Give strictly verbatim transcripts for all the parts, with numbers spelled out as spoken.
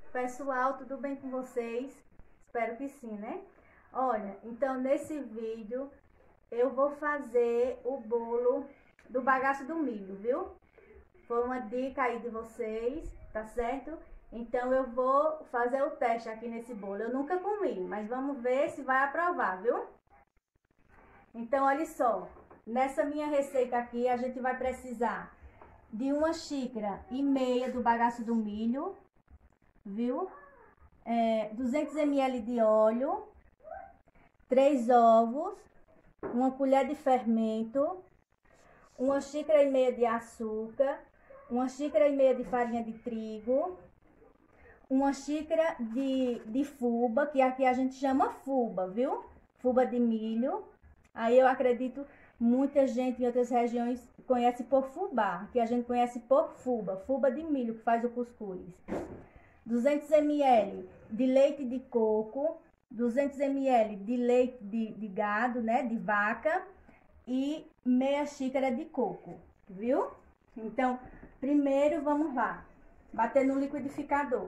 Pessoal, tudo bem com vocês? Espero que sim, né? Olha, então nesse vídeo eu vou fazer o bolo do bagaço do milho, viu? Foi uma dica aí de vocês, tá certo? Então eu vou fazer o teste aqui nesse bolo. Eu nunca comi, mas vamos ver se vai aprovar, viu? Então olha só, nessa minha receita aqui a gente vai precisar de uma xícara e meia do bagaço do milho, viu? É, duzentos mililitros de óleo, três ovos, uma colher de fermento, uma xícara e meia de açúcar, uma xícara e meia de farinha de trigo, uma xícara de, de fubá, que aqui a gente chama fubá, viu? Fubá de milho. Aí eu acredito muita gente em outras regiões conhece por fubá, que a gente conhece por fubá, fubá de milho que faz o cuscuz. duzentos mililitros de leite de coco, duzentos mililitros de leite de, de gado, né, de vaca, e meia xícara de coco, viu? Então, primeiro vamos lá, bater no liquidificador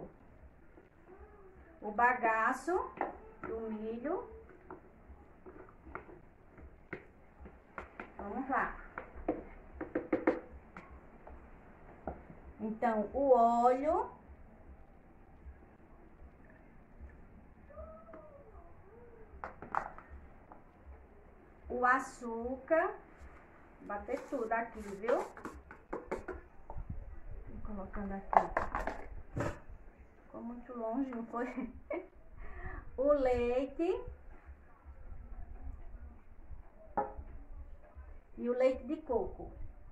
o bagaço do milho. Vamos lá. Então, o óleo, o açúcar, bater tudo aqui, viu? Vou colocando aqui. Ficou muito longe, não foi? O leite e o leite de coco.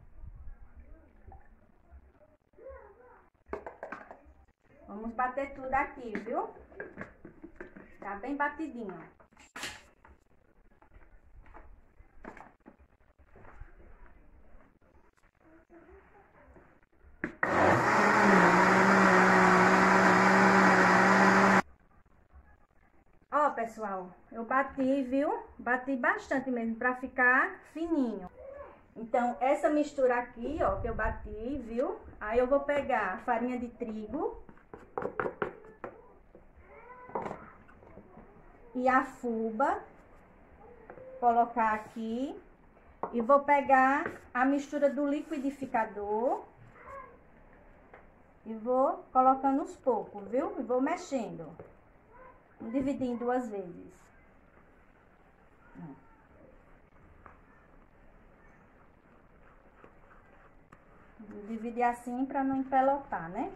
Vamos bater tudo aqui, viu? Tá bem batidinho. Ó, pessoal, eu bati, viu? Bati bastante mesmo, pra ficar fininho. Então, essa mistura aqui, ó, que eu bati, viu? Aí eu vou pegar a farinha de trigo e a fubá, colocar aqui. E vou pegar a mistura do liquidificador e vou colocando aos poucos, viu? E vou mexendo. Vou dividir em duas vezes. Vou dividir assim para não empelotar, né?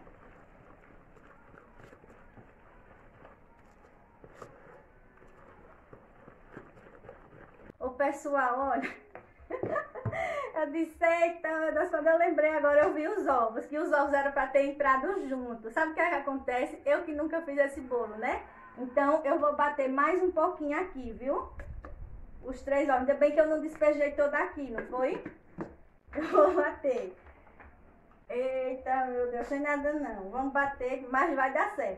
Ô, pessoal, olha. Eu disse, eita, quando eu lembrei agora, eu vi os ovos, que os ovos eram para ter entrado junto. Sabe o que é que acontece? Eu que nunca fiz esse bolo, né? Então, eu vou bater mais um pouquinho aqui, viu? Os três ovos. Ainda bem que eu não despejei toda aqui, não foi? Eu vou bater. Eita, meu Deus, sem nada não. Vamos bater, mas vai dar certo.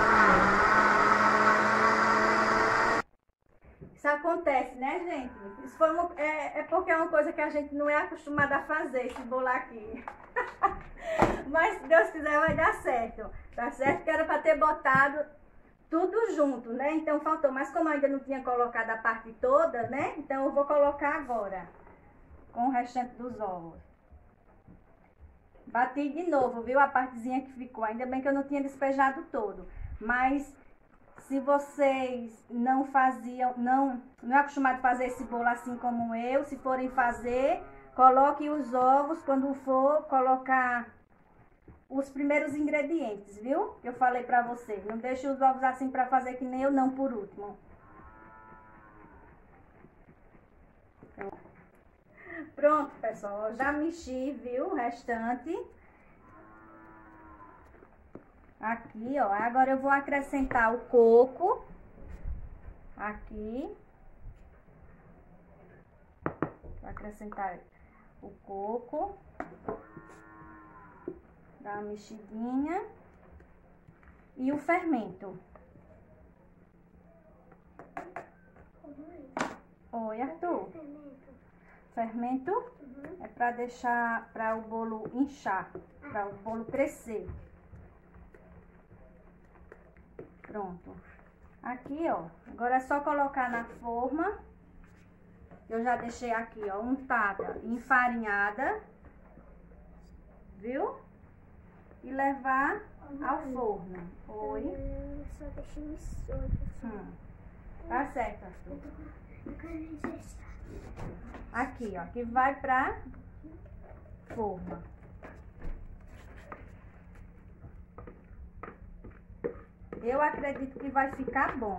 Isso acontece, né, gente? Isso foi uma, é, é porque é uma coisa que a gente não é acostumada a fazer, esse bolo aqui. Mas, se Deus quiser, vai dar certo. Tá certo? Que era para ter botado tudo junto, né? Então, faltou. Mas como eu ainda não tinha colocado a parte toda, né? Então, eu vou colocar agora com o restante dos ovos. Bati de novo, viu? A partezinha que ficou. Ainda bem que eu não tinha despejado todo. Mas se vocês não faziam, não, não é acostumado a fazer esse bolo assim como eu, se forem fazer, coloque os ovos quando for colocar os primeiros ingredientes, viu? Eu falei pra vocês, não deixe os ovos assim pra fazer que nem eu não por último. Pronto, pessoal, eu já mexi, viu, o restante. Aqui, ó, agora eu vou acrescentar o coco. Aqui. Vou acrescentar o coco. Dar uma mexidinha. E o fermento. Oi, Arthur. Fermento uhum. É para deixar, para o bolo inchar, para o bolo crescer. Pronto. Aqui, ó. Agora é só colocar na forma. Eu já deixei aqui, ó, untada, enfarinhada. Viu? E levar ao forno. Oi. Eu só deixei isso oito. Hum. Tá certo, Arthur. Aqui, ó, que vai pra forma. Eu acredito que vai ficar bom.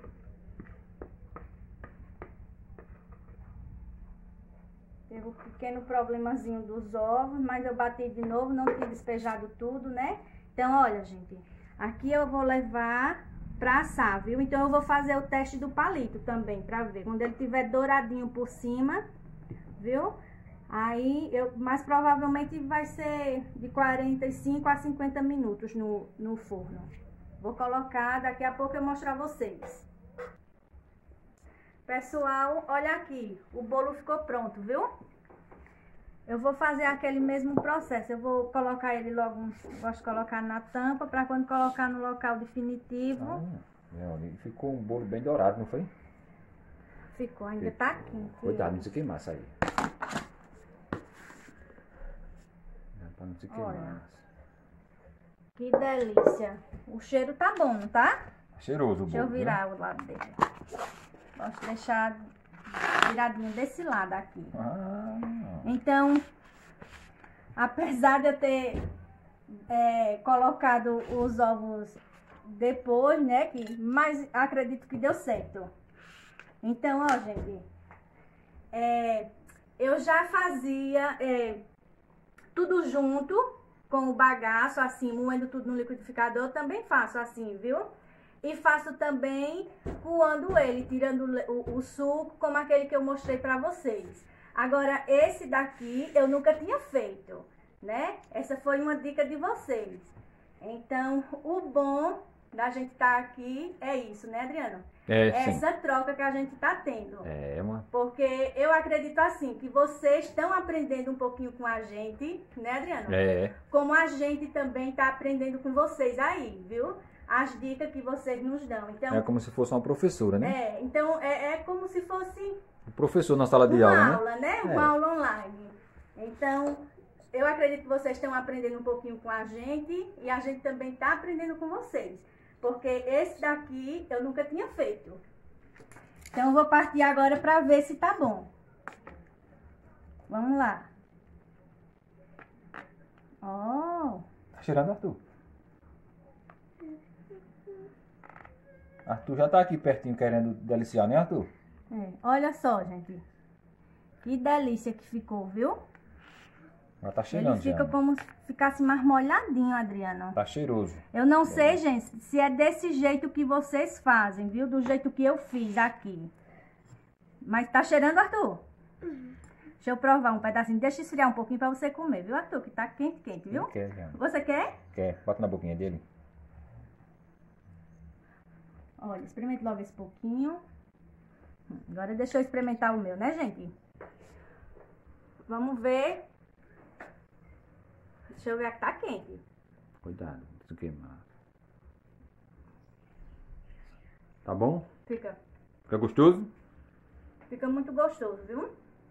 Teve um pequeno problemazinho dos ovos, mas eu bati de novo, não tinha despejado tudo, né? Então, olha, gente, aqui eu vou levar pra assar, viu? Então, eu vou fazer o teste do palito também, pra ver. Quando ele tiver douradinho por cima, viu? Aí, eu, mais provavelmente vai ser de quarenta e cinco a cinquenta minutos no, no forno. Vou colocar, daqui a pouco eu mostro a vocês. Pessoal, olha aqui, o bolo ficou pronto, viu? Eu vou fazer aquele mesmo processo, eu vou colocar ele logo, gosto de colocar na tampa, para quando colocar no local definitivo. Ah, é, ficou um bolo bem dourado, não foi? Ficou, ainda tá quente. Cuidado, não se queimar isso aí. Para não se queimar. Olha, que delícia. O cheiro tá bom, não tá? Cheiroso o bolo. Deixa eu virar, viu? O lado dele. Gosto de deixar viradinho desse lado aqui. Ah. Então, apesar de eu ter é, colocado os ovos depois, né? Que, mas acredito que deu certo. Então, ó, gente. É, eu já fazia é, tudo junto com o bagaço, assim, moendo tudo no liquidificador. Eu também faço assim, viu? E faço também coando ele, tirando o, o suco, como aquele que eu mostrei pra vocês. Agora, esse daqui eu nunca tinha feito, né? Essa foi uma dica de vocês. Então, o bom da gente estar aqui é isso, né, Adriano? É, Essa sim. troca que a gente tá tendo. É, uma... Porque eu acredito assim, que vocês estão aprendendo um pouquinho com a gente, né, Adriano? É. Como a gente também tá aprendendo com vocês aí, viu? As dicas que vocês nos dão. Então, É como se fosse uma professora, né? é, então é, é como se fosse O professor na sala de uma aula, aula, né? né? Uma É. aula online. Então, eu acredito que vocês estão aprendendo um pouquinho com a gente e a gente também está aprendendo com vocês. Porque esse daqui eu nunca tinha feito. Então, eu vou partir agora para ver se tá bom. Vamos lá. Ó. Tá cheirando, Arthur? Arthur já tá aqui pertinho querendo deliciar, né, Arthur? É, olha só, gente. Que delícia que ficou, viu? Já tá cheirando, Ele fica já. como se ficasse mais molhadinho, Adriano. Tá cheiroso. Eu não sei, gente, se é desse jeito que vocês fazem, viu? Do jeito que eu fiz aqui. Mas tá cheirando, Arthur? Uhum. Deixa eu provar um pedacinho. Deixa esfriar um pouquinho pra você comer, viu, Arthur? Que tá quente, quente, viu? Ele quer, já. Você quer? Quer? Bota na boquinha dele. Olha, experimente logo esse pouquinho. Agora deixa eu experimentar o meu, né, gente? Vamos ver. Deixa eu ver que tá quente. Cuidado, não se queimar. Tá bom? Fica, Fica gostoso? fica muito gostoso, viu?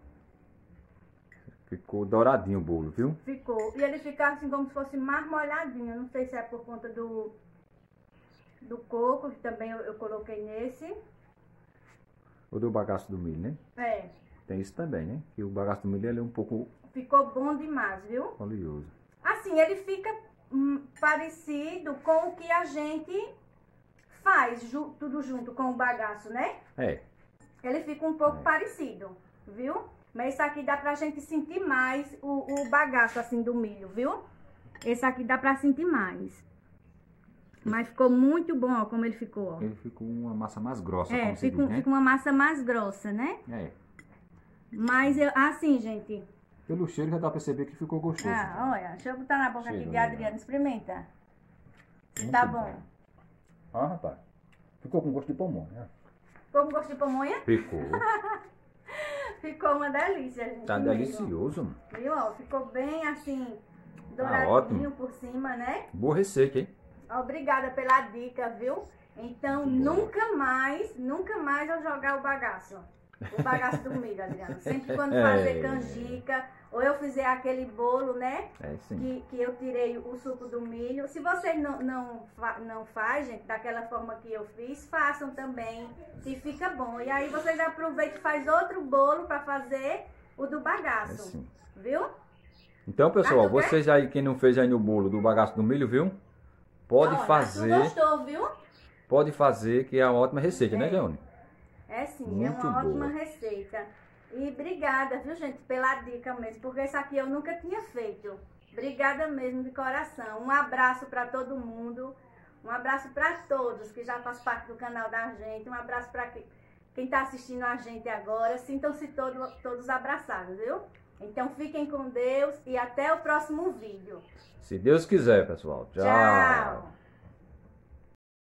Ficou douradinho o bolo, viu? Ficou. E ele fica assim como se fosse mais molhadinho. Não sei se é por conta do, do coco, que também eu, eu coloquei nesse. Ou do bagaço do milho, né? É, Tem isso também, né? Que o bagaço do milho ele é um pouco ficou bom demais, viu? oleoso. Assim, ele fica hum, parecido com o que a gente faz, ju- tudo junto com o bagaço, né? É, Ele fica um pouco É. parecido, viu? Mas esse aqui dá pra gente sentir mais o, o bagaço, assim, do milho, viu? Esse aqui dá pra sentir mais. Mas ficou muito bom, ó, como ele ficou, ó. ele ficou uma massa mais grossa, É, como se fica, diz, um- né? fica uma massa mais grossa, né? É. Mas, eu, assim, gente... Pelo cheiro já dá pra perceber que ficou gostoso. Ah, olha, deixa eu botar na boca aqui Cheiro de legal. Adriana, experimenta. Muito Tá bom. Ah, rapaz. Ficou com gosto de pamonha, né? Ficou com gosto de pamonha? Ficou. Ficou uma delícia, gente. Tá mesmo. delicioso, mano. Viu, ó? Ficou bem, assim, Tá douradinho ótimo. por cima, né? Boa receita, hein? Obrigada pela dica, viu? Então, nunca mais, nunca mais eu jogar o bagaço. O bagaço do milho, Adriano. Sempre quando fazer canjica, ou eu fizer aquele bolo, né? É, sim. Que, que eu tirei o suco do milho. Se vocês não, não, fa- não fazem daquela forma que eu fiz, façam também, que fica bom. E aí vocês aproveitam e faz outro bolo para fazer o do É, bagaço. sim. Viu? Então, pessoal, Ah, tu quer? vocês aí, quem não fez ainda o bolo do bagaço do milho, viu? Pode Olha, fazer, Tu gostou, viu? pode fazer, que é uma ótima receita, né, É. Leone? É sim, Muito é uma boa. ótima receita. E obrigada, viu, gente, pela dica mesmo, porque isso aqui eu nunca tinha feito. Obrigada mesmo de coração. Um abraço para todo mundo. Um abraço para todos que já faz parte do canal da gente. Um abraço para quem está assistindo a gente agora. Sintam-se todo, todos abraçados, viu? Então fiquem com Deus e até o próximo vídeo. Se Deus quiser, pessoal. Tchau. Tchau.